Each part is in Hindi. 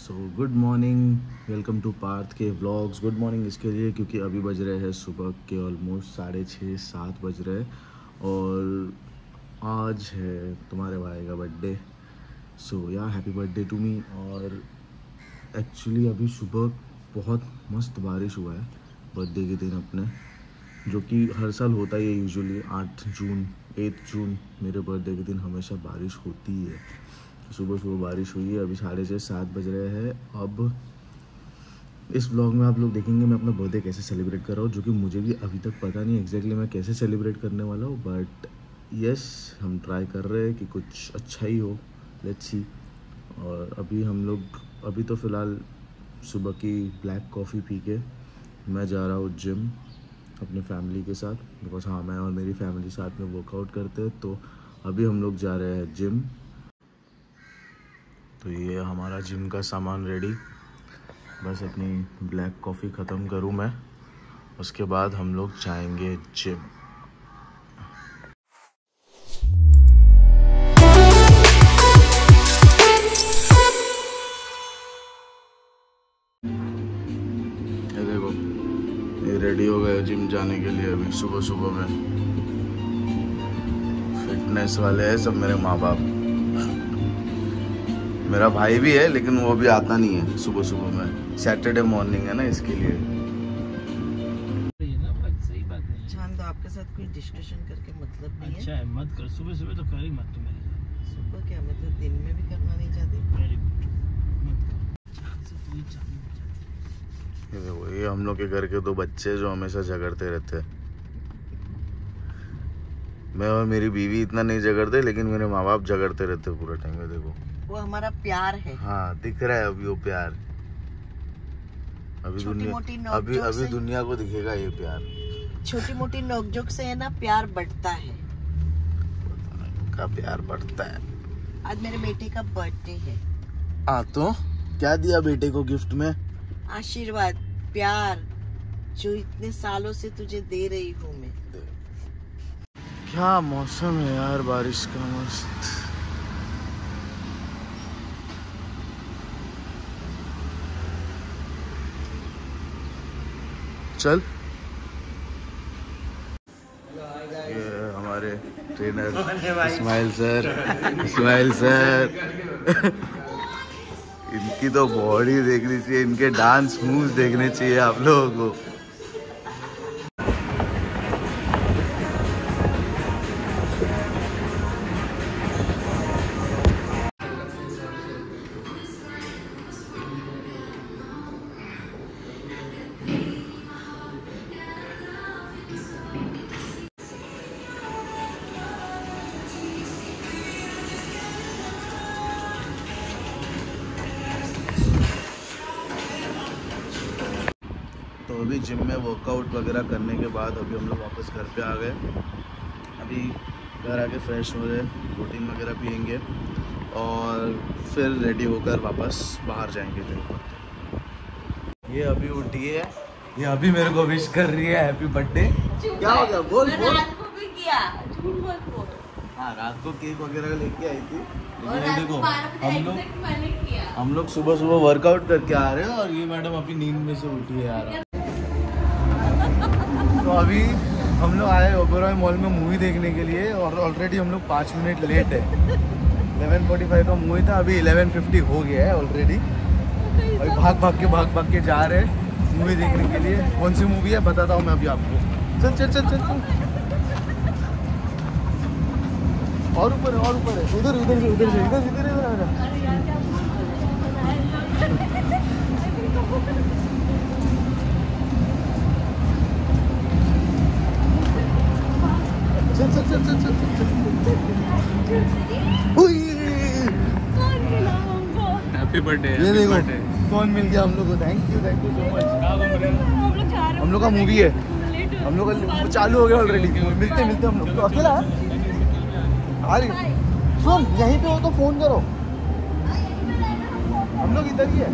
So good morning, welcome to Parth के व्लॉग्स। गुड मॉर्निंग इसके लिए क्योंकि अभी बज रहे हैं सुबह के ऑलमोस्ट 6:30-7 बज रहे हैं और आज है तुम्हारे भाई का बर्थडे। सो या हैप्पी बर्थडे टू मी। और एक्चुअली अभी सुबह बहुत मस्त बारिश हुआ है बर्थडे के दिन अपने, जो कि हर साल होता ही है। यूजुअली 8 जून 8 जून मेरे बर्थडे के दिन हमेशा बारिश होती ही है। सुबह सुबह बारिश हुई है। अभी 6:30-7 बज रहे हैं। अब इस ब्लॉग में आप लोग देखेंगे मैं अपना बर्थडे कैसे सेलिब्रेट कर रहा हूँ, जो कि मुझे भी अभी तक पता नहीं एग्जैक्टली मैं कैसे सेलिब्रेट करने वाला हूँ। बट यस, हम ट्राई कर रहे हैं कि कुछ अच्छा ही हो। Let's see. और अभी तो फ़िलहाल सुबह की ब्लैक कॉफ़ी पी के मैं जा रहा हूँ जिम अपनी फैमिली के साथ, बिकॉज हाँ, मैं और मेरी फैमिली साथ में वर्कआउट करते हैं। तो अभी हम लोग जा रहे हैं जिम। तो ये हमारा जिम का सामान रेडी। बस अपनी ब्लैक कॉफ़ी ख़त्म करूँ मैं, उसके बाद हम लोग जाएंगे जिम। ये देखो, ये रेडी हो गए जिम जाने के लिए। अभी सुबह सुबह में फिटनेस वाले हैं सब मेरे माँ बाप। मेरा भाई भी है लेकिन वो भी आता नहीं है सुबह सुबह में। सैटरडे मॉर्निंग है ना, इसके लिए। सही बात नहीं। चांद, आपके साथ कोई डिस्कशन करके मतलब नहीं अच्छा है, मत कर। सुबह सुबह तो कर ही मत तुम मेरे साथ। सुबह क्या मतलब दिन में भी करना नहीं चाहते? वेरी गुड, मत कर। ये देखो, ये हम लोग के घर के दो बच्चे जो हमेशा झगड़ते रहते हैं। मैं और मेरी बीवी इतना नहीं झगड़ते, लेकिन मेरे माँ बाप झगड़ते रहते पूरा टाइम में। देखो, वो हमारा प्यार है। हाँ, दिख रहा है अभी वो प्यार। अभी दुनिया को दिखेगा ये प्यार। छोटी मोटी नोकझोंक से है ना प्यार बढ़ता है। का प्यार बढ़ता है। आज मेरे बेटे का बर्थडे है। तो क्या दिया बेटे को गिफ्ट में? आशीर्वाद, प्यार, जो इतने सालों से तुझे दे रही हूँ मैं। क्या मौसम है यार, बारिश का मस्त। चल, ये हमारे ट्रेनर इस्माइल सर इनकी तो बॉडी देखनी चाहिए, इनके डांस मूव्स देखने चाहिए आप लोगों को। तो अभी जिम में वर्कआउट वगैरह करने के बाद अभी हम लोग वापस घर पे आ गए। अभी घर आके फ्रेश हो रहे, प्रोटीन वगैरह पियेंगे और फिर रेडी होकर वापस बाहर जाएंगे जिम पर। ये अभी उठी है, ये अभी मेरे को विश कर रही है हैप्पी बर्थडे। क्या हो गया? बोल। रात को भी किया, झूठ मत बोल। हाँ, रात को केक वगैरह लेके आई थी। और लेकिन रात को 12 बजे एग्जैक्ट मैंने किया। हम लोग सुबह सुबह वर्कआउट करके आ रहे हैं और ये मैडम अभी नींद में से उठी है यार। तो अभी हम लोग आए ओबेरॉय मॉल में मूवी देखने के लिए और ऑलरेडी हम लोग 5 मिनट लेट है। 11:45 का मूवी था, अभी 11:50 हो गया है ऑलरेडी। अभी भाग के जा रहे हैं मूवी देखने के लिए। कौन सी मूवी है बताता हूँ मैं अभी आपको। चल चल चल चल, चल। और ऊपर है उधर हैप्पी बर्थडे। ये देखो कौन मिल गया हम लोग को। Thank you so much. हम लोग का मूवी है, हम लोग का चालू हो गया ऑलरेडी। मिलते हम लोग। तो अकेला है? अरे सुन, यहीं पे हो तो फोन करो। हम लोग इधर ही है।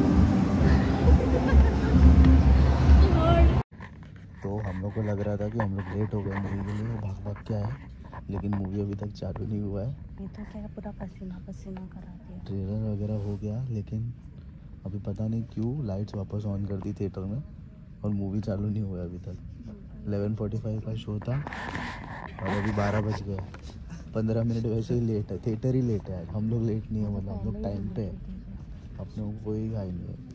तो हम लोग को लग रहा था कि हम लोग लेट हो गए मूवी के लिए, भाग के आए, लेकिन मूवी अभी तक चालू नहीं हुआ है। ये तो क्या पूरा पसीना पसीना करा दिया। ट्रेलर वगैरह हो गया, लेकिन अभी पता नहीं क्यों लाइट्स वापस ऑन कर दी थिएटर में और मूवी चालू नहीं हुआ अभी तक। 11:45 का शो था और अभी 12 बज गया। 15 मिनट वैसे ही लेट है, थिएटर ही लेट है। हम लोग लेट नहीं है, मतलब हम लोग टाइम पे है, अपने को कोई घाई नहीं है।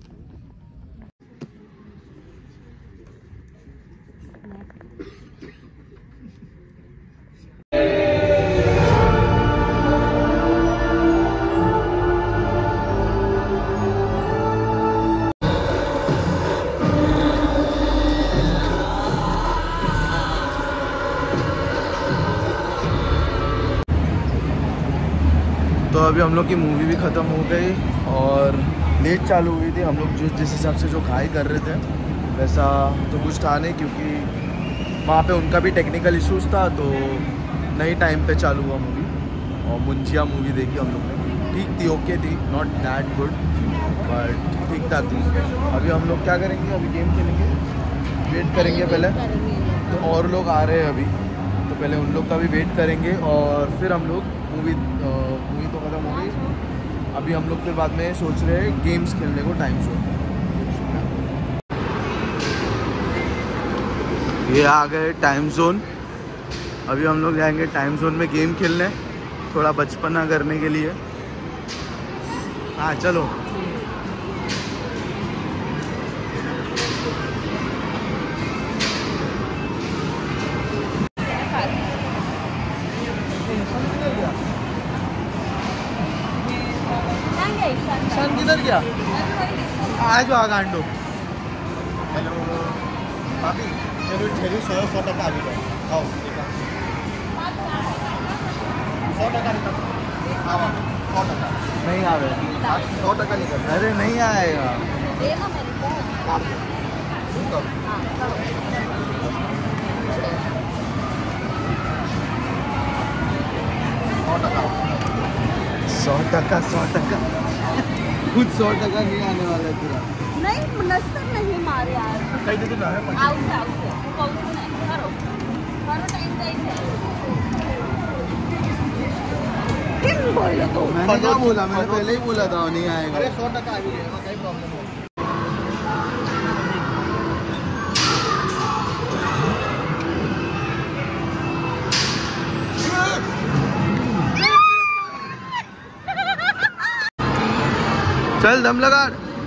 तो अभी हम लोग की मूवी भी ख़त्म हो गई और लेट चालू हुई थी। हम लोग जो जिस हिसाब से जो खाई कर रहे थे वैसा तो कुछ था नहीं, क्योंकि वहाँ पे उनका भी टेक्निकल इश्यूज़ था, तो नई टाइम पे चालू हुआ मूवी। और मुंजिया मूवी देखी हम लोग ने, ठीक थी, ओके थी, नॉट दैट गुड बट ठीक ठाक थी। अभी हम लोग क्या करेंगे, अभी गेम खेलेंगे, वेट करेंगे पहले। तो और लोग आ रहे हैं अभी, तो पहले उन लोग का भी वेट करेंगे और फिर हम लोग मूवी तो ख़त्म हो गई। अभी हम लोग फिर बाद में सोच रहे हैं गेम्स खेलने को टाइम जोन। ये आ गए टाइम जोन। अभी हम लोग जाएंगे टाइम जोन में गेम खेलने, थोड़ा बचपना करने के लिए। हाँ चलो। ईशान किधर गया? आज आ गांडो। हेलो भाभी, चलो 100 टका आ गया। आओ 100 टका निकल। आओ 100 टका नहीं आवे। 100 टका निकल। अरे नहीं आएगा। देगा मेरे को। आप 100 टका खुद 100 टका नहीं आने वाला है पूरा। नहीं नस्तर नहीं मारे यार। कहीं दे ना है। आउट कौन नहीं करो टाइम जाइए। किन बोला तो? मैंने क्या बोला? मैंने पहले ही बोला था नहीं आएगा। अरे 100 टका आ गया, कोई प्रॉब्लम नहीं। चल दम लगा।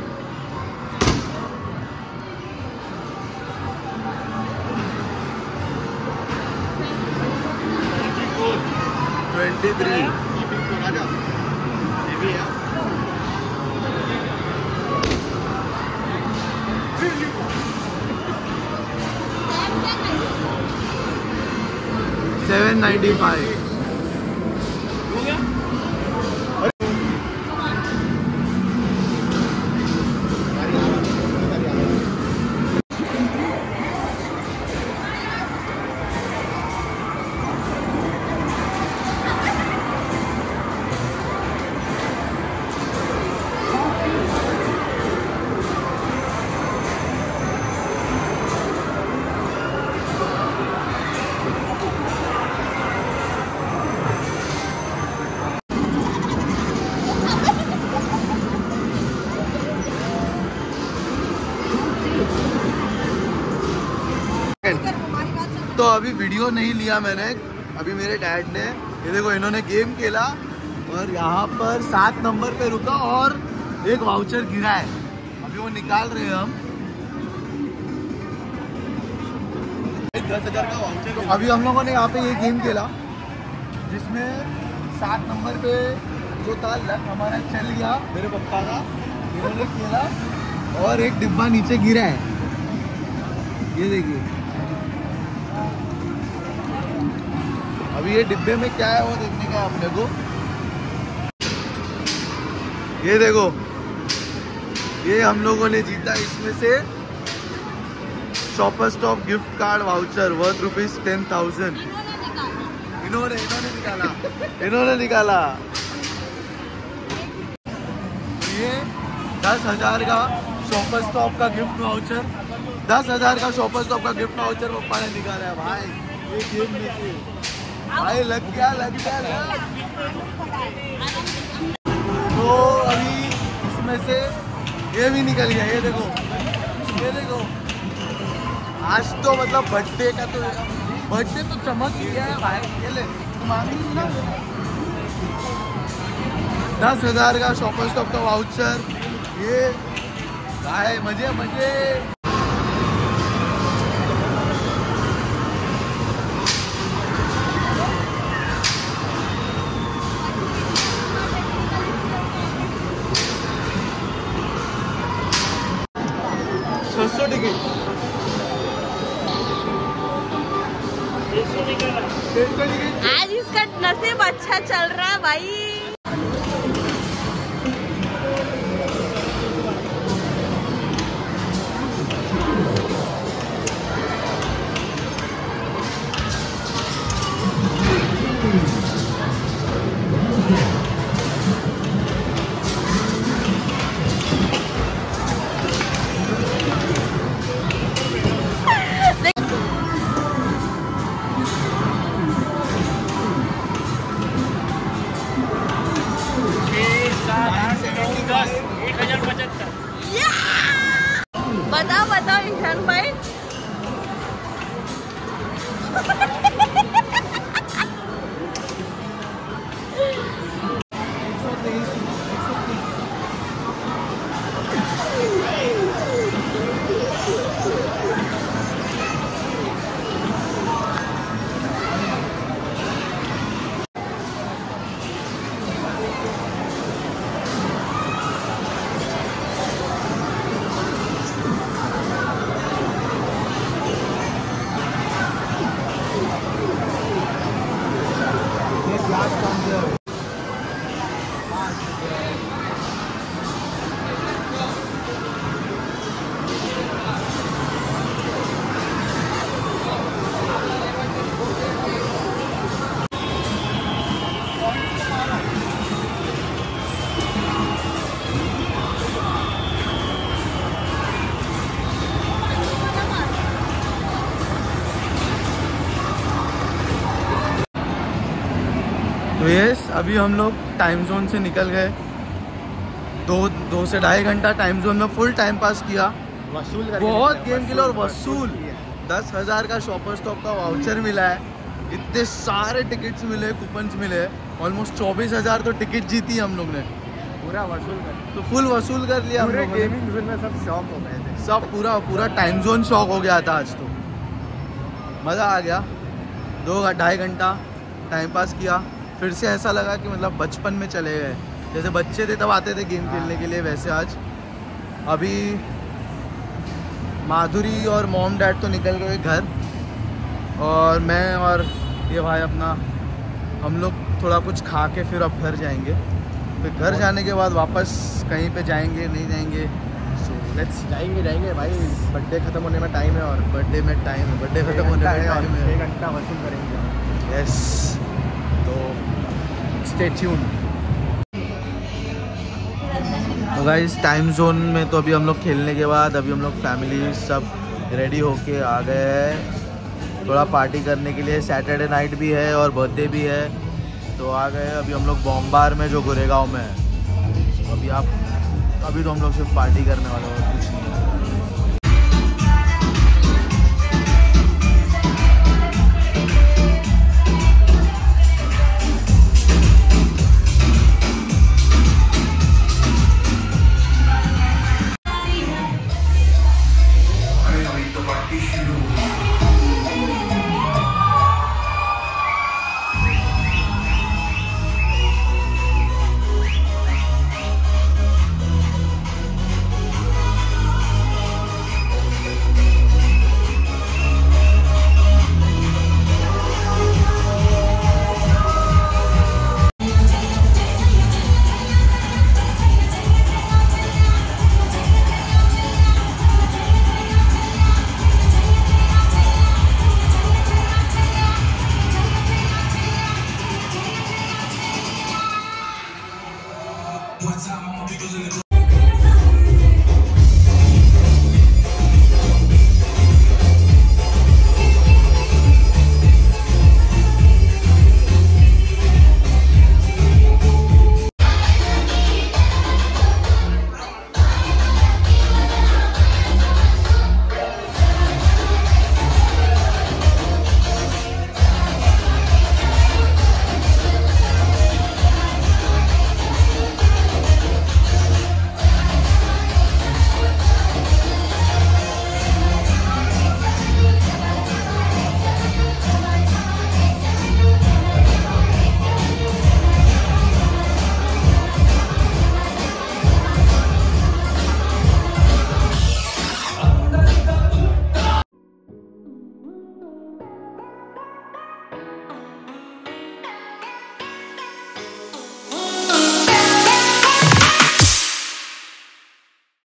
$795। तो अभी वीडियो नहीं लिया मैंने। अभी मेरे डैड ने, ये देखो, इन्होंने गेम खेला और यहाँ पर 7 नंबर पे रुका और एक वाउचर गिरा है। अभी वो निकाल रहे हैं हम। 10,000 का वाउचर। तो अभी हम लोगों ने यहाँ पे ये गेम खेला जिसमें 7 नंबर पे जो था लक हमारा चल गया, मेरे पप्पा का। इन्होंने खेला और एक डिब्बा नीचे गिरा है, ये देखिए। अभी ये डिब्बे में क्या है वो देखने का है अपने को। ये देखो, ये हम लोगों ने जीता। इसमें से Shopper Stop gift card voucher worth ₹10,000 इन्होंने निकाला। ये 10,000 का शॉपर स्टॉप का गिफ्ट वाउचर, 10,000 का शॉपर स्टॉप का गिफ्ट वाउचर पप्पा ने निकाला है। भाई ये गेम देखिए भाई, लग गया। तो अभी इसमें से ये भी निकल गया, ये देखो, ये देखो। आज तो मतलब बर्थडे का तो बर्थडे तो चमक ही गया है भाई। ये ले मांगी ना 10,000 का शॉपर स्टॉप का वाउचर। ये भाई मजे मजे। आज इसका नसीब अच्छा चल रहा है भाई। बताओ ईशान भाई। तो यस, अभी हम लोग टाइम जोन से निकल गए। 2 से 2.5 घंटा टाइम जोन में फुल टाइम पास किया। वसूल बहुत गेम खेले और वसूल 10,000 का शॉपर स्टॉप का वाउचर मिला है। इतने सारे टिकट्स मिले, कूपन्स मिले। ऑलमोस्ट 24,000 तो टिकट जीती हम लोग ने। पूरा वसूल कर, तो फुल वसूल कर लिया हम पूरे लोगों ने। गेमिंग जोन में सब शॉक हो गए थे। सब पूरा टाइम जोन शॉक हो गया था आज तो। मज़ा आ गया। 2-2.5 घंटा टाइम पास किया। फिर से ऐसा लगा कि मतलब बचपन में चले गए। जैसे बच्चे थे तब आते थे गेम खेलने के लिए, वैसे आज अभी माधुरी और मॉम डैड तो निकल गए घर, और मैं और ये भाई अपना हम लोग थोड़ा कुछ खा के फिर अब घर जाएंगे। फिर घर जाने के बाद वापस कहीं पे जाएंगे नहीं जाएंगे, सो लेट्स जाएंगे भाई। बर्थडे खत्म होने में टाइम है, और बर्थडे में टाइम है, बर्थडे खत्म होने में टाइम है। 1 घंटा वसूल करेंगे। यस, तो स्टे ट्यून। तो गाइस टाइम जोन में तो अभी हम लोग खेलने के बाद अभी हम लोग फैमिली सब रेडी होके आ गए हैं थोड़ा पार्टी करने के लिए। सैटरडे नाइट भी है और बर्थडे भी है, तो आ गए। अभी हम लोग बॉम्बार में जो गोरेगांव में है। अभी तो हम लोग सिर्फ पार्टी करने वाले हैं, कुछ नहीं है। One time all my people's in the